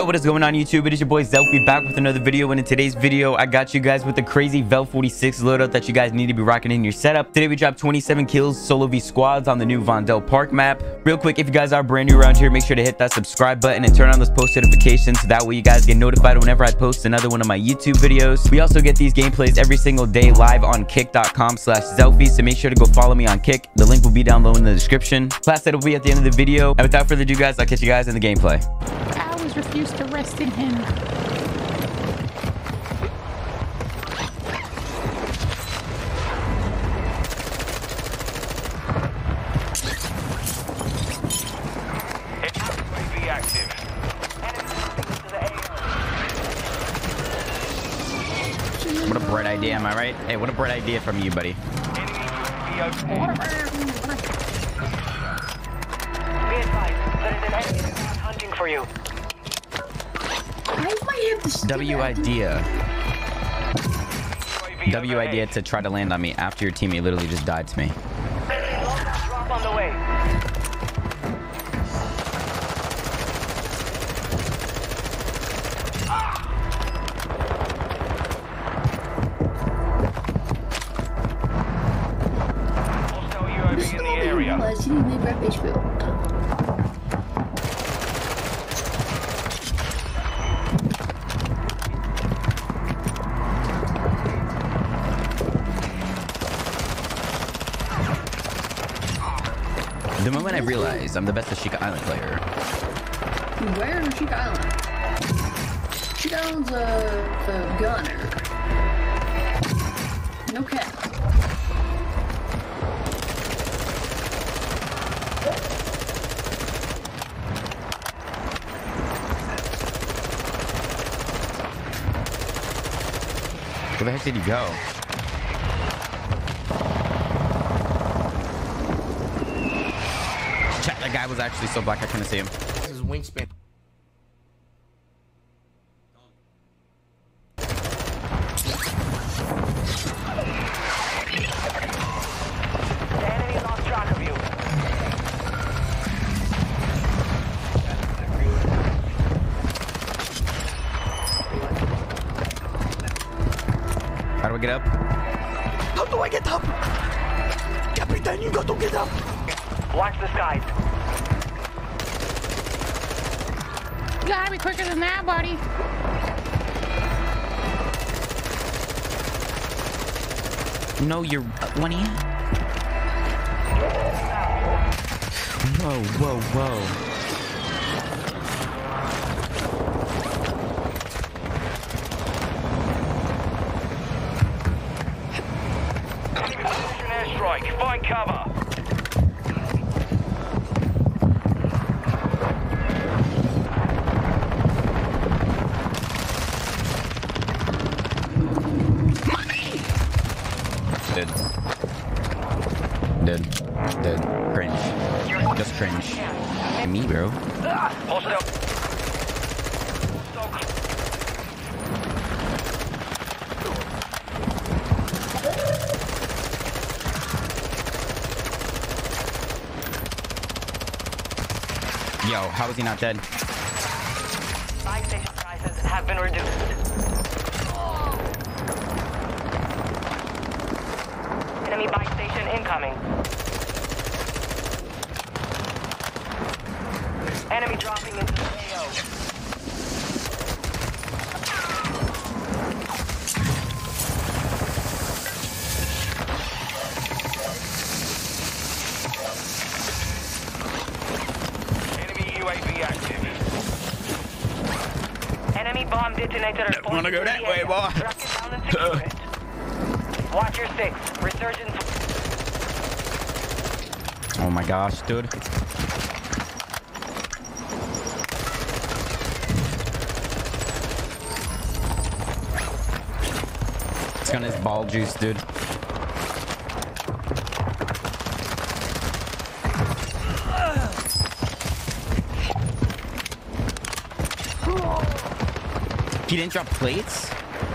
Yo, what is going on YouTube? It is your boy Zelfie back with another video, and in today's video I got you guys with the crazy Vel 46 loadout that you guys need to be rocking in your setup. Today we dropped 27 kills solo v squads on the new Vondel Park map. Real quick, if you guys are brand new around here, make sure to hit that subscribe button and turn on those post notifications so that way you guys get notified whenever I post another one of my YouTube videos. We also get these gameplays every single day live on kick.com/Zelfie, so make sure to go follow me on Kick. The link will be down low in the description. Class set will be at the end of the video, and without further ado guys, I'll catch you guys in the gameplay. Refused to rest in him. UAV active. What a bright idea, am I right? Hey, what a bright idea from you, buddy. Enemy UAV Be advised, there is an enemy hunting for you. W idea. W idea to try to land on me after your teammate literally just died to me. Drop on the way. Hostile UAV in the area. The moment I realized I'm the best Ashika Island player. Where is Ashika Island? Ashika Island's a gunner. No cap. Where the heck did he go? Chat, that guy was actually so black I couldn't see him. This is wingspan. The enemy lost track of you. How do I get up? How do I get up? Capitan, you got to get up. Watch the skies. You gotta be quicker than that, buddy. No, you're one here. Whoa, whoa, whoa. Precision airstrike. Find cover. Dead. Cringe. Just cringe. Me, bro. Hostile. Yo, how is he not dead? Buy station prices have been reduced. Enemy buy station incoming. Enemy dropping into the AO. Enemy UAV active. Enemy bomb detonator. Don't wanna go that way, boy. Track it down and secure it. Watch your six. Resurgence. Oh my gosh, dude. It's got his ball juice, dude. He didn't drop plates?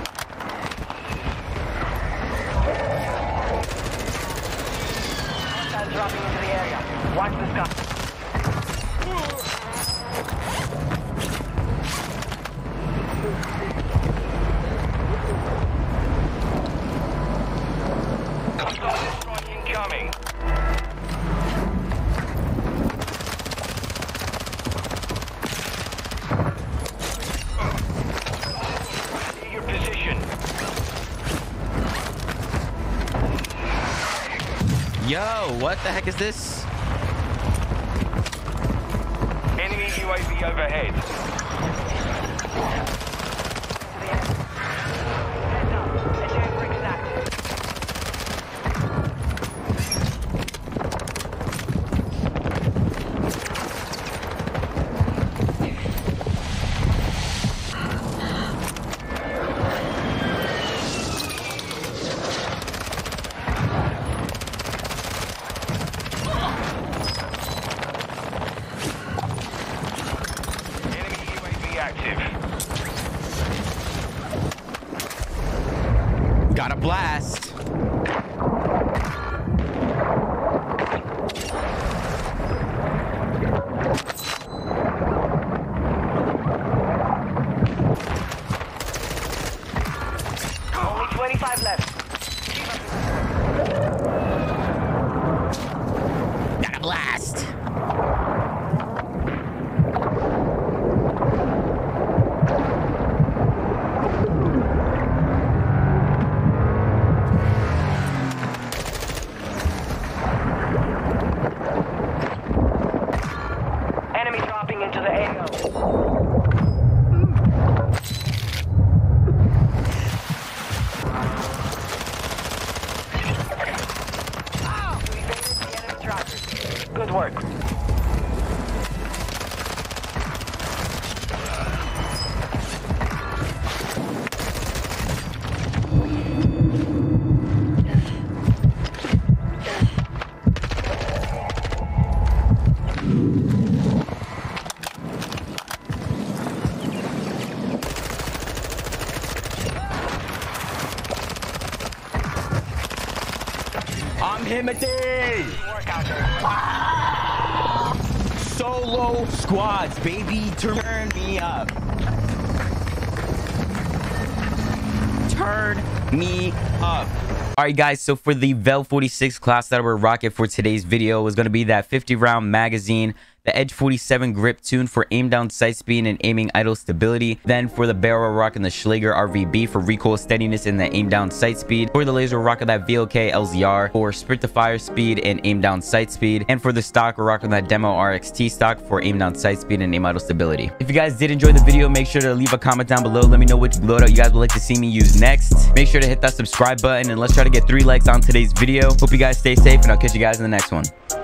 Dropping into the area. Watch the sky. Yo, what the heck is this? Enemy UAV overhead. Heads up. Engineering rig is active. Enemy UAV active. Got a blast. Only 25 left. Got a blast. Enemy dropping into the AO. We evaded the enemy trackers. Good work. I'm Himothy. Work out there. Solo squads, baby. Turn me up. Turn me up. All right, guys, so for the Vel 46 class that we're rocking for today's video is going to be that 50-round magazine, the Edge 47 grip tune for aim down sight speed and aiming idle stability. Then for the barrel, we're rocking the Schlager RVB for recoil steadiness and the aim down sight speed. For the laser, we're rocking that VLK LZR for sprint to fire speed and aim down sight speed. And for the stock, we're rocking that Demo RXT stock for aim down sight speed and aim idle stability. If you guys did enjoy the video, make sure to leave a comment down below. Let me know which loadout you guys would like to see me use next. Make sure to hit that subscribe button and let's try to get 3 likes on today's video. Hope you guys stay safe and I'll catch you guys in the next one.